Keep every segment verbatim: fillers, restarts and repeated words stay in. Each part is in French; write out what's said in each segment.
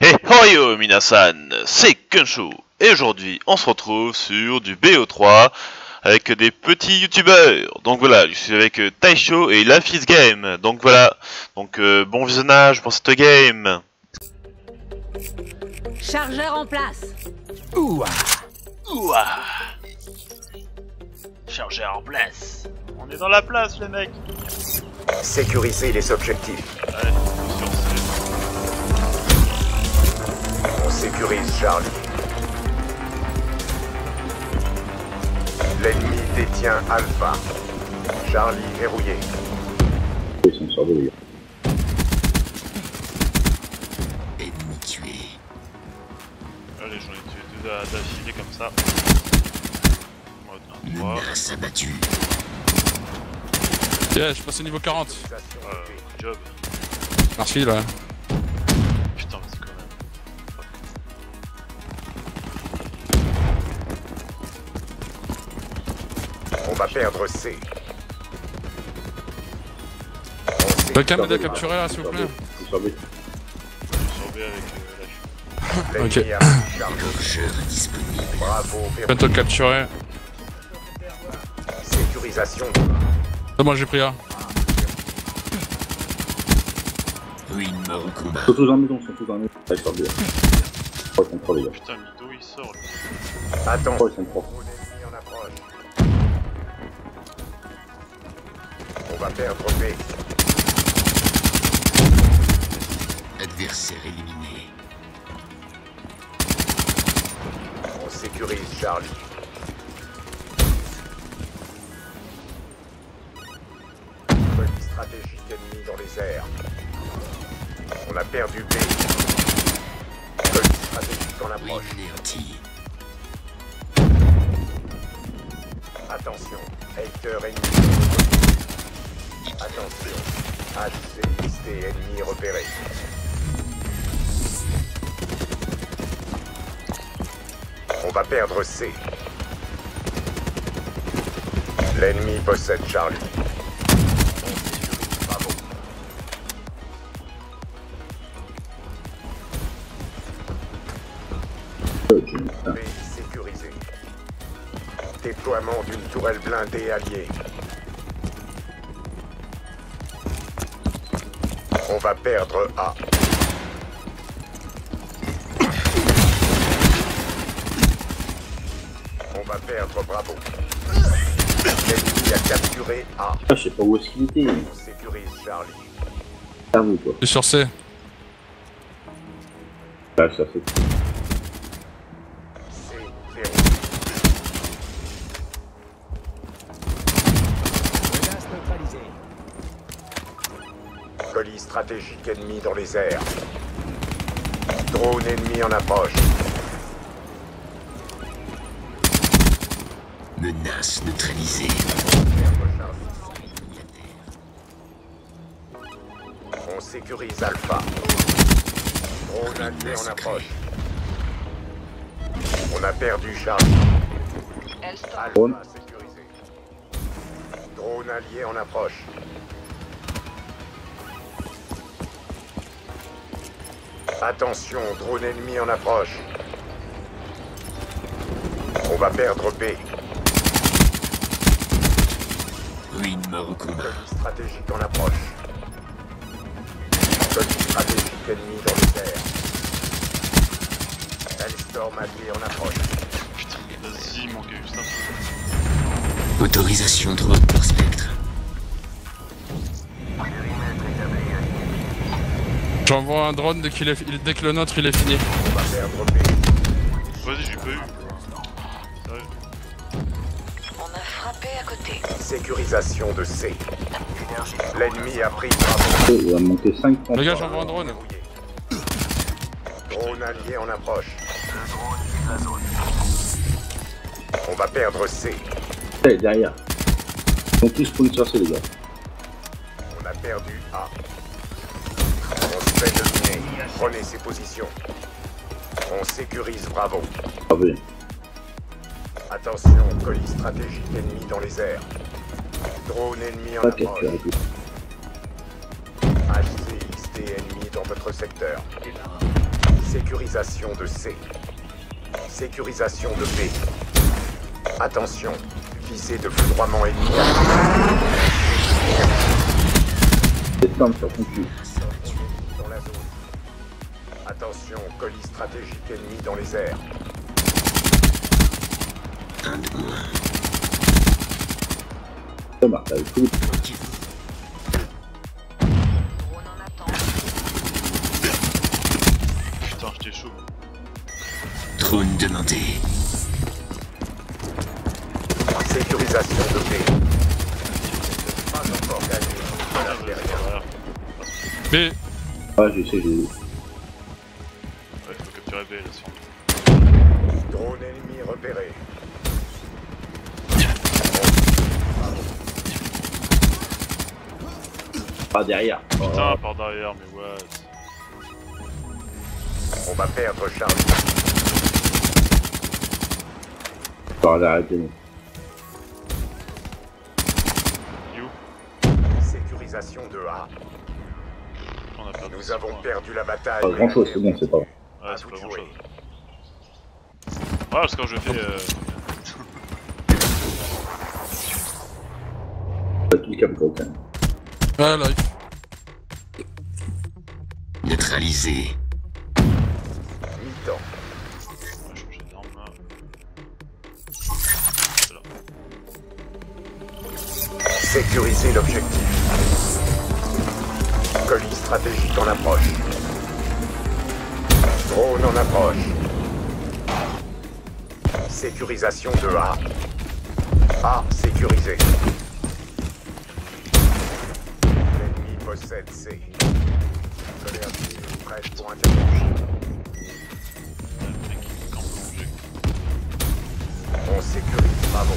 Hey hoyo minasan, c'est Kunshu et aujourd'hui on se retrouve sur du B O trois avec des petits youtubeurs. Donc voilà, je suis avec euh, Taisho et Lafis Game. Donc voilà, donc euh, bon visionnage pour cette game. Chargeur en place. Ouah, ouah. Chargeur en place. On est dans la place les mecs. Sécuriser les objectifs. Allez, sur ce. On sécurise Charlie. L'ennemi détient Alpha. Charlie verrouillé. Ils sont surveillés. Ennemi tué. Allez, j'en ai tué deux d'affilée comme ça. un, trois. Menace abattue. Yeah, je suis passé niveau quarante. Euh, job. Merci là. Putain, c'est quand même. On va perdre C. Quelqu'un m'aide à capturer là s'il vous plaît. Ils surveillent. Surveiller avec euh, la chute. L'ennemi a pris Charlie. Gorgeur disponible. Bravo, Bientôt le capturer. sécurisation. C'est bon, j'ai pris A. Ruine mort au combat. Ils sont tous en maison, ils sont tous en maison. Ils sortent bien. Oh, ils sont trois les gars. Putain, Mido il sort lui. Oh, Attention. ils sont trois. L'ennemi en approche. On va perdre B. Adversaire éliminé. On sécurise Charlie. Police stratégique ennemie dans les airs. On a perdu B. Police stratégique en approche. Ruine anéantie. Attention, hacker ennemi. Attention, H C X T ennemi repéré. On va perdre C. L'ennemi possède Charlie. Bravo. B sécurisé. Déploiement d'une tourelle blindée alliée. On va perdre A. On va perdre Bravo. L'ennemi a capturé A. Ah, je sais pas où est-ce qu'il était. On sécurise Charlie. C'est à vous, quoi. Je suis sur C. Ah, ça fait. C verrouillé. Menace neutralisée. Colis stratégique ennemi dans les airs. Drone ennemi en approche. Menace neutralisée. On sécurise Alpha. Drone allié en approche. On a perdu Charlie. Drone. Alpha sécurisé. Drone allié en approche. Attention, drone ennemi en approche. On va perdre B. Ruine mort au combat. Colis stratégique en approche. Colis stratégique ennemi dans les airs. Hellstorm allié en approche. Putain, vas-y, il manquait juste un peu. Autorisation drone par spectre. J'envoie un drone dès, qu'il est, dès que le nôtre il est fini. On va perdre B. Vas-y, j'ai pas eu. Sérieux. On a frappé à côté. Sécurisation de C. L'ennemi a pris Bravo. Oh, il va monter cinq points. Les gars, j'envoie un drone. Drone allié en approche. On va perdre C. Hey, derrière. Ils sont tous sponsors, les gars. On a perdu A. On se fait dominer. Prenez ses positions. On sécurise Bravo. Ah oui. Attention, colis stratégique ennemi dans les airs. Drone ennemi en Ok, approche. c'est rapide. H C X T ennemi dans votre secteur. Sécurisation de C. Sécurisation de B. Attention, visée de foudroiement ennemi. C'est simple sur ton cul. Dans la zone. Attention, colis stratégique ennemi dans les airs. Un de moins. Ça marche avec tout. Drone en attente. Putain, j'étais chaud. Drone demandé. Sécurisation de B. Pas encore gagné. Voilà, je l'ai rien. B. Ah, je sais, j'ai. Ouais, faut capturer B là-dessus. Drone ennemi repéré. Pas derrière. Oh, Putain, par derrière, mais what? On va perdre Charlie. par l'arrêter. You. Sécurisation de A. On a perdu. Nous avons perdu la bataille. Pas grand chose, c'est bon, c'est pas vrai. Ouais, À c'est vous pas de grand jouer. chose. Ouais, parce que quand je fais. Euh... Pas tout le cap quand même. Ouais, live. Neutralisé. Mi-temps. On va changer d'arme là. C'est là. Sécuriser l'objectif. Colis stratégique en approche. Drone en approche. Sécurisation de A. A sécurisé. L'ennemi possède C. Convertir prête pour intervention. Le mec qui campe l'objectif. On sécurise, bravo.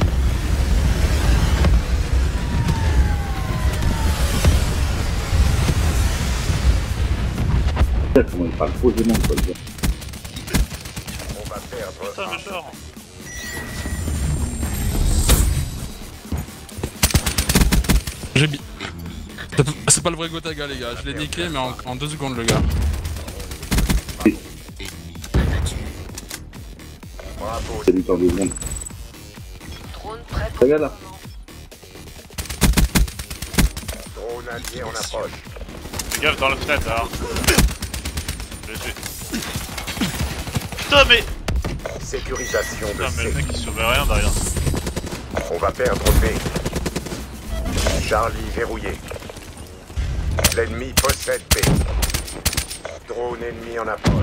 Comment il parle posément, quoi, le gars. On va perdre Putain, A. mais genre. J'ai bi. C'est pas- C'est pas le vrai Gotaga, les gars. Je l'ai niqué, mais en, en deux secondes, le gars. Ennemi abattu. Bravo. C'est du temps de monde. Drone prêt pour Regarde là. Drone allié en approche. Fais gaffe dans la fenêtre, alors. Je l'ai tué. Putain, mais. Sécurisation de Putain, mais le C. mec il surveille rien derrière. On va perdre B. Charlie verrouillé. L'ennemi possède B. Drone ennemi en approche.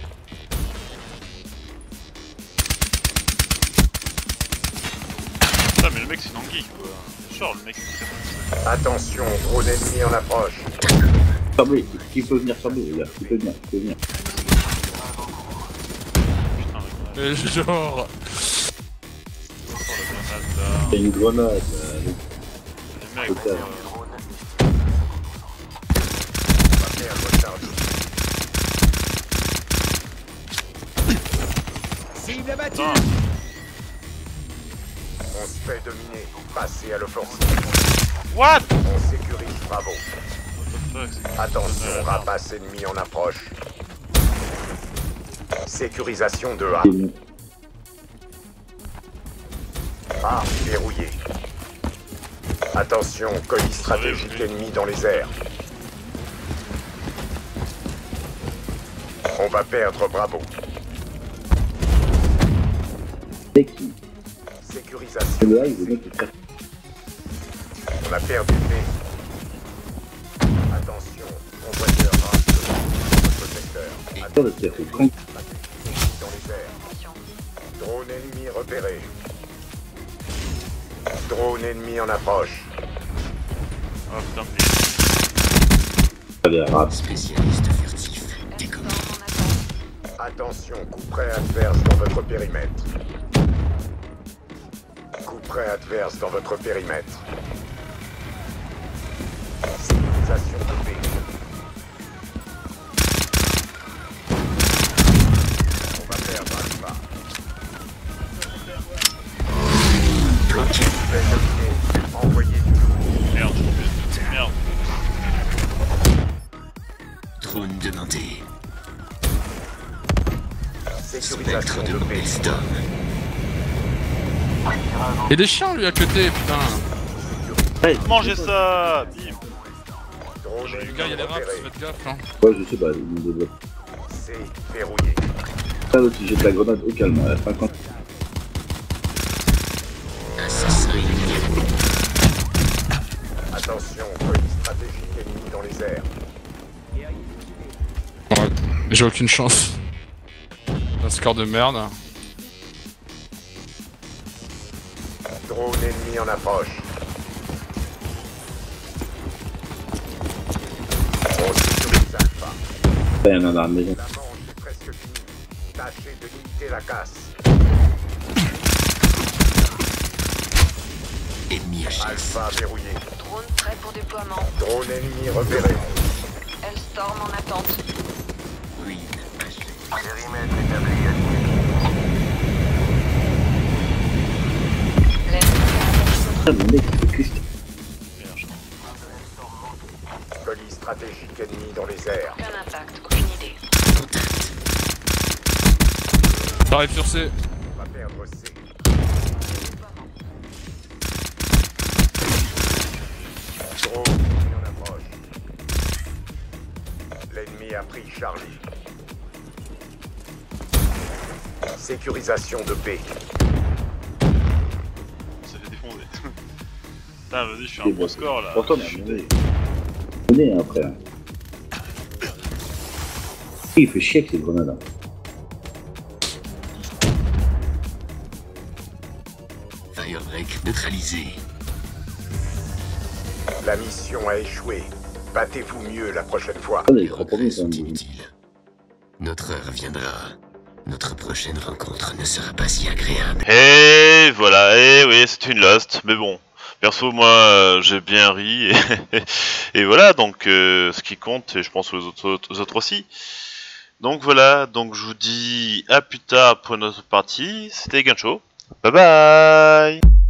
Putain, mais le mec c'est une anguille quoi. C'est sûr, le mec il est très Attention, drone ennemi en approche. Sur B, qui peut venir sur B, les gars. Qui peut venir, qui peut venir. Putain, le grenade. Et genre. Oh, la grenade là. Il y a une grenade. Euh, Les mecs, Putain. euh, On va perdre Charlie. putain. On se fait dominer. Passez à l'offensive. What? On sécurise, bravo. What the fuck, c'est- Attention, Euh, rapace ennemi en approche. Sécurisation de A. c'est bon. A verrouillé. Attention, colis stratégique ennemi dans les airs. On va perdre Bravo. C'est qui? Sécurisation. C'est le high, le mec est très. On a perdu B. Attention, convoyeur rage de notre secteur. Attends, le pire, c'est con. Stratégique dans les airs. Drone ennemi repéré. Drone ennemi en approche. Oh putain, mais. Allez, rap. Spécialiste furtif. Décommandé. Drone en attente. Attention, coup près adverse dans votre périmètre. Coup près adverse dans votre périmètre. Sécurisation de B. On va perdre Alpha. Bloqué. Fait dominer. Envoyez du lourd. Merde, je suis Merde. Drone demandé. Sécurisation Spectre de de paix. Bellstorm. Et des chiens lui à côté, putain. Mangez ça. Bim. Drone Le ennemi gars, il y a les raps, repéré. faites gaffe, hein. Ouais, je sais pas, il me développe. C'est verrouillé. Ça aussi, jette la grenade au calme, à cinquante. Assassin éliminé. Attention, colis stratégique ennemi dans les airs. Ouais, j'ai aucune chance. Un score de merde. Drone ennemi en approche. On sécurise Alpha. Il y en a dans la maison. La manche est presque finie. Tâchez de limiter la casse. Ennemi à chasse. Alpha verrouillé. Drone prêt pour déploiement. Drone ennemi repéré. Hellstorm en attente. Ruine. Périmètre établi. L'ennemi Ah, mon mec, c'est Christ. Colis stratégique ennemi dans les airs. aucun impact, aucune idée. Contact. Ça arrive sur C. On va perdre C. Drone ennemi en approche. L'ennemi a pris Charlie. Sécurisation de paix. Ça fait défoncer. Putain, vas-y, je suis un bon score là. Pourtant, Je suis on est. On est après. Hein. Il fait chier avec ces grenades. Hein. Firebreak neutralisé. La mission a échoué. Battez-vous mieux la prochaine fois. Ah, les Les trois regrets premiers, sont quand même. inutiles. Notre heure viendra. Notre prochaine rencontre ne sera pas si agréable. Et voilà, et oui, c'est une Lost, mais bon. Perso, moi, euh, j'ai bien ri, et, et voilà, donc, euh, ce qui compte, et je pense aux autres, aux autres aussi. Donc voilà, donc je vous dis à plus tard pour une autre partie, c'était Gansho, bye bye.